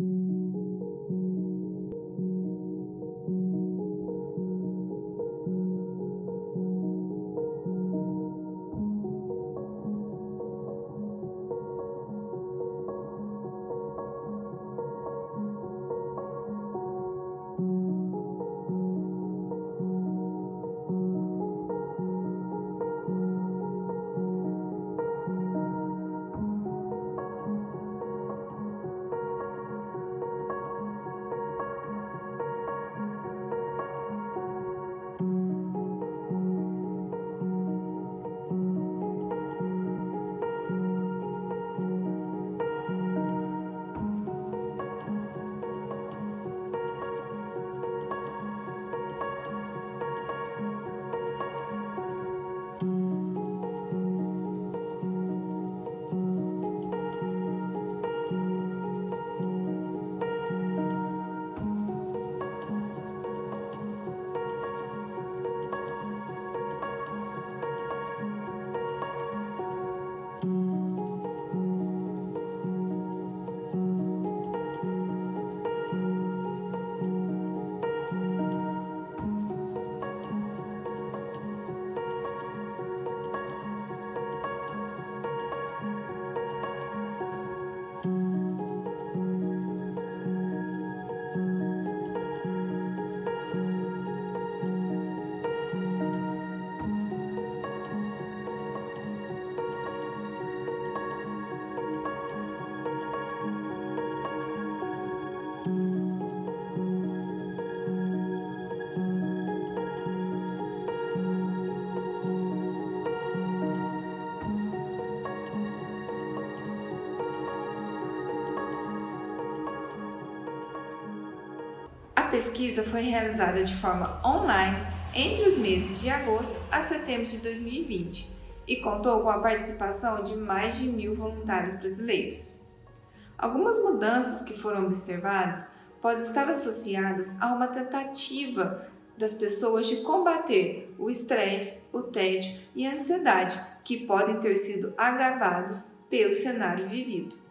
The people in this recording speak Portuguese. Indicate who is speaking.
Speaker 1: A pesquisa foi realizada de forma online entre os meses de agosto a setembro de 2020 e contou com a participação de mais de 1.000 voluntários brasileiros. Algumas mudanças que foram observadas podem estar associadas a uma tentativa das pessoas de combater o estresse, o tédio e a ansiedade, que podem ter sido agravados pelo cenário vivido.